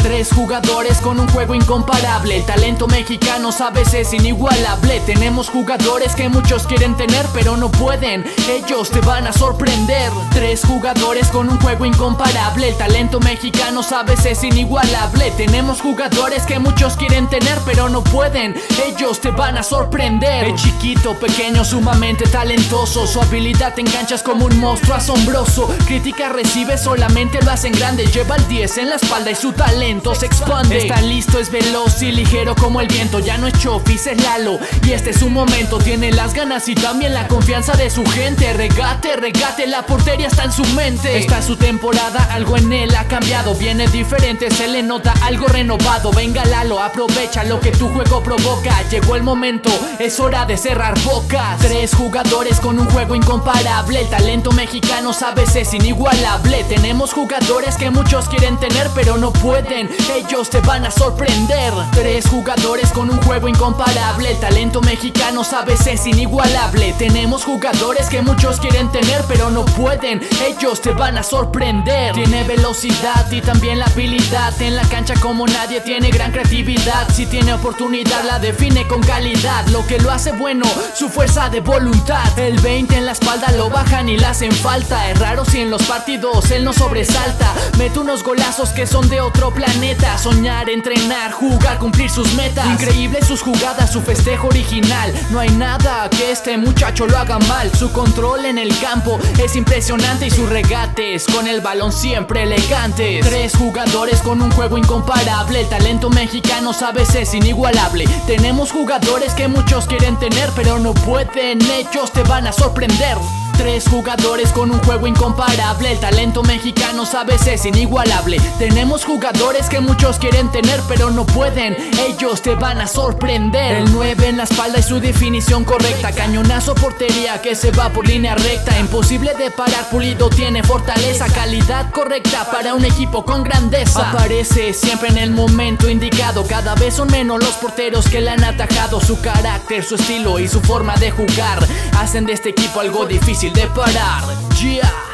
Tres jugadores con un juego incomparable. El talento mexicano sabes es inigualable. Tenemos jugadores que muchos quieren tener pero no pueden, ellos te van a sorprender. Tres jugadores con un juego incomparable. El talento mexicano sabes es inigualable. Tenemos jugadores que muchos quieren tener pero no pueden, ellos te van a sorprender. El chiquito, pequeño, sumamente talentoso. Su habilidad en cancha es como un monstruo asombroso. Crítica recibe, solamente lo hacen grande. Lleva el 10 en la espalda y su talento se expande. Está listo, es veloz y ligero como el viento. Ya no es Chofis, es Lalo y este es su momento. Tiene las ganas y también la confianza de su gente. Regate, regate, la portería está en su mente. Esta es su temporada, algo en él ha cambiado. Viene diferente, se le nota algo renovado. Venga Lalo, aprovecha lo que tu juego provoca. Llegó el momento, es hora de cerrar bocas. Tres jugadores con un juego incomparable. El talento mexicano sabes es inigualable. Tenemos jugadores que muchos quieren tener pero no pueden, ellos te van a sorprender. Tres jugadores con un juego incomparable. El talento mexicano sabes es inigualable. Tenemos jugadores que muchos quieren tener pero no pueden, ellos te van a sorprender. Tiene velocidad y también la habilidad. En la cancha como nadie, tiene gran creatividad. Si tiene oportunidad la define con calidad. Lo que lo hace bueno, su fuerza de voluntad. El 20 en la espalda lo bajan y le hacen falta. Es raro si en los partidos él no sobresalta. Mete unos golazos que son de otro planeta. Soñar, entrenar, jugar, cumplir sus metas. Increíble sus jugadas, su festejo original. No hay nada que este muchacho lo haga mal. Su control en el campo es impresionante y sus regates con el balón siempre elegantes. Tres jugadores con un juego incomparable. El talento mexicano sabes es inigualable. Tenemos jugadores que muchos quieren tener pero no pueden, ellos te van a sorprender. Tres jugadores con un juego incomparable. El talento mexicano sabes es inigualable. Tenemos jugadores que muchos quieren tener pero no pueden, ellos te van a sorprender. El 9 en la espalda y su definición correcta. Cañonazo, portería que se va por línea recta. Imposible de parar, Pulido tiene fortaleza. Calidad correcta para un equipo con grandeza. Aparece siempre en el momento indicado. Cada vez son menos los porteros que le han atajado. Su carácter, su estilo y su forma de jugar hacen de este equipo algo difícil de parar. Yeah.